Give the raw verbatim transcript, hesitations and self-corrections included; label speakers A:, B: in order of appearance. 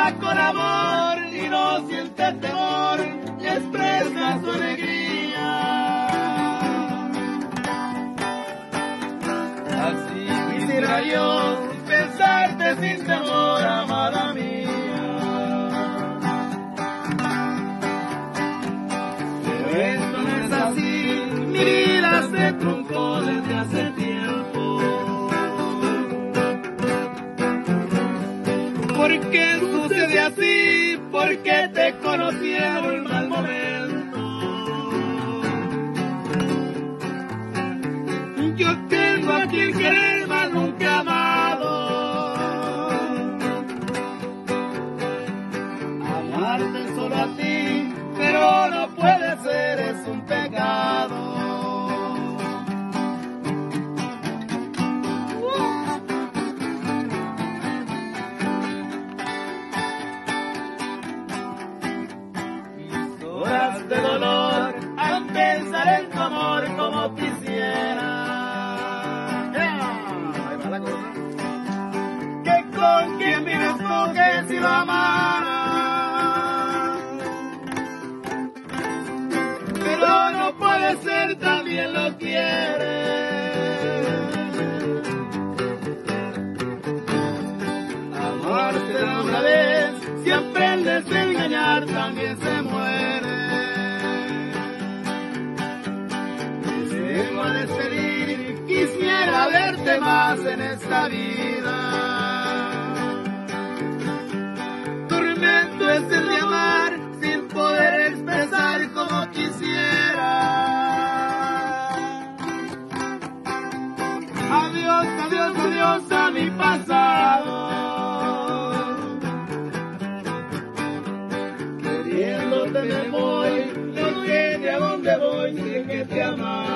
A: ama con amor y no siente temor y expresa su alegría. Así quisiera yo pensarte sin temor, amada mía. Pero esto no es así, mi vida se truncó desde hace tiempo. ¿Por qué sucede así? Porque te conocí en un mal momento. Yo tengo a quien querer, mas nunca he amado. Amarte solo a ti, pero no puede ser, es un pecado. De dolor al pensar en tu amor como quisiera. Yeah. Ahí va la cosa. Que con quien vienes tú que si lo amara, pero no puede ser, también lo quiere. Amarte de una vez, si aprendes a engañar también se muere. Vengo a despedir, quisiera verte más en esta vida. Tormento es el de amar sin poder expresar como quisiera. Adiós, adiós, adiós a mi pasado. Queriéndote me voy, no sé de a dónde voy, sé que te amaba.